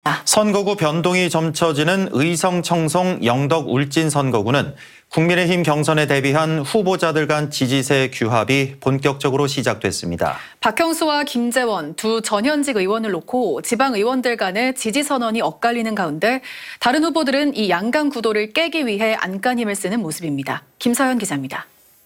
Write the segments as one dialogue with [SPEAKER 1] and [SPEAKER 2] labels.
[SPEAKER 1] 선거구 변동이 점쳐지는 의성, 청송, 영덕, 울진 선거구는 국민의힘 경선에 대비한 후보자들 간 지지세 규합이 본격적으로 시작됐습니다.
[SPEAKER 2] 박형수와 김재원 두 전현직 의원을 놓고 지방 의원들 간의 지지 선언이 엇갈리는 가운데 다른 후보들은 이 양강 구도를 깨기 위해 안간힘을 쓰는 모습입니다. 김서현 기자입니다.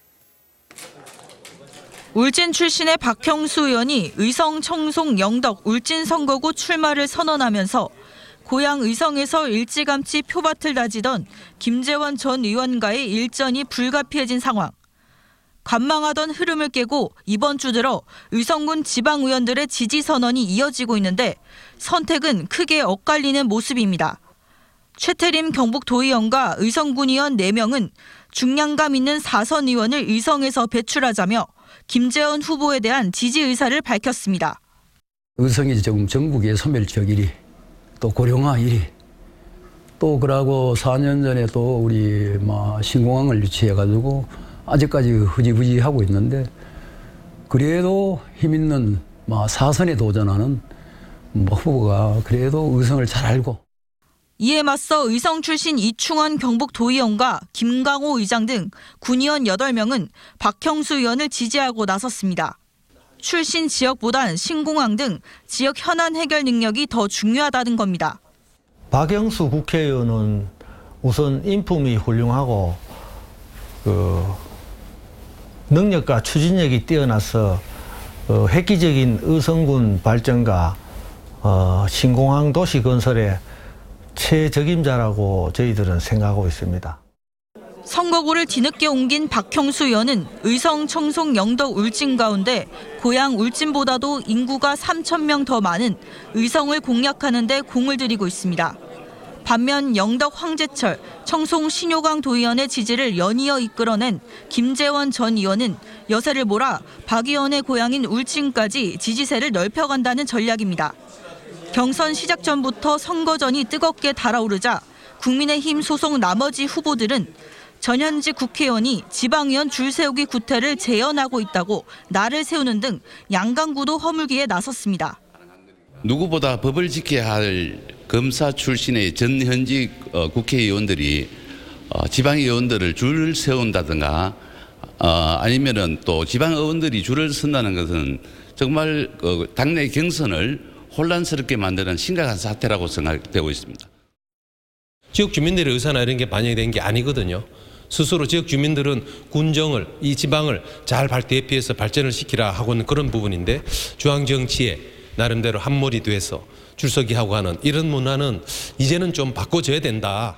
[SPEAKER 3] 울진 출신의 박형수 의원이 의성, 청송, 영덕, 울진 선거구 출마를 선언하면서 고향 의성에서 일찌감치 표밭을 다지던 김재원 전 의원과의 일전이 불가피해진 상황. 관망하던 흐름을 깨고 이번 주 들어 의성군 지방 의원들의 지지 선언이 이어지고 있는데 선택은 크게 엇갈리는 모습입니다. 최태림 경북도의원과 의성군 의원 4명은 중량감 있는 4선 의원을 의성에서 배출하자며 김재원 후보에 대한 지지 의사를 밝혔습니다.
[SPEAKER 4] 의성이 지금 전국의 소멸지역 1위, 또 고령화 1위, 또 그러고 4년 전에 또 우리 신공항을 유치해가지고 아직까지 흐지부지하고 있는데 그래도 힘 있는 4선에 도전하는 후보가 그래도 의성을 잘 알고.
[SPEAKER 3] 이에 맞서 의성 출신 이충원 경북도의원과 김강호 의장 등 군의원 8명은 박형수 의원을 지지하고 나섰습니다. 출신 지역보단 신공항 등 지역 현안 해결 능력이 더 중요하다는 겁니다.
[SPEAKER 5] 박형수 국회의원은 우선 인품이 훌륭하고 능력과 추진력이 뛰어나서 획기적인 의성군 발전과 신공항 도시 건설에 최적임자라고 저희들은 생각하고 있습니다.
[SPEAKER 3] 선거구를 뒤늦게 옮긴 박형수 의원은 의성, 청송, 영덕, 울진 가운데 고향 울진보다도 인구가 3,000명 더 많은 의성을 공략하는 데 공을 들이고 있습니다. 반면 영덕 황재철, 청송 신효강 도의원의 지지를 연이어 이끌어낸 김재원 전 의원은 여세를 몰아 박 의원의 고향인 울진까지 지지세를 넓혀간다는 전략입니다. 경선 시작 전부터 선거전이 뜨겁게 달아오르자 국민의힘 소속 나머지 후보들은 전현직 국회의원이 지방의원 줄 세우기 구태를 재현하고 있다고 날을 세우는 등 양강구도 허물기에 나섰습니다.
[SPEAKER 6] 누구보다 법을 지켜야 할 검사 출신의 전현직 국회의원들이 지방의원들을 줄 세운다든가 아니면은 또 지방의원들이 줄을 선다는 것은 정말 당내 경선을 혼란스럽게 만드는 심각한 사태라고 생각되고 있습니다.
[SPEAKER 7] 지역 주민들의 의사나 이런 게 반영이 된 게 아니거든요. 스스로 지역 주민들은 군정을, 이 지방을 잘 대피해서 발전을 시키라 하고는 그런 부분인데 중앙정치에 나름대로 한몰이 돼서 줄서기하고 하는 이런 문화는 이제는 좀 바꿔줘야 된다.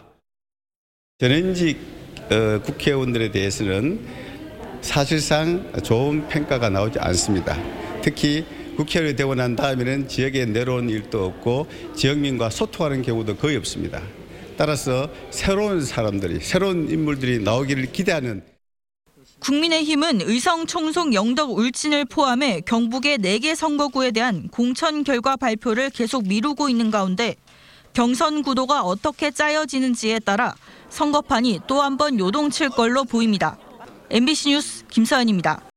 [SPEAKER 8] 전현직 국회의원들에 대해서는 사실상 좋은 평가가 나오지 않습니다. 특히 국회의원이 되고 난 다음에는 지역에 내려온 일도 없고 지역민과 소통하는 경우도 거의 없습니다. 따라서 새로운 사람들이, 새로운 인물들이 나오기를 기대하는.
[SPEAKER 3] 국민의힘은 의성, 청송, 영덕, 울진을 포함해 경북의 4개 선거구에 대한 공천 결과 발표를 계속 미루고 있는 가운데 경선 구도가 어떻게 짜여지는지에 따라 선거판이 또 한 번 요동칠 걸로 보입니다. MBC 뉴스 김서연입니다.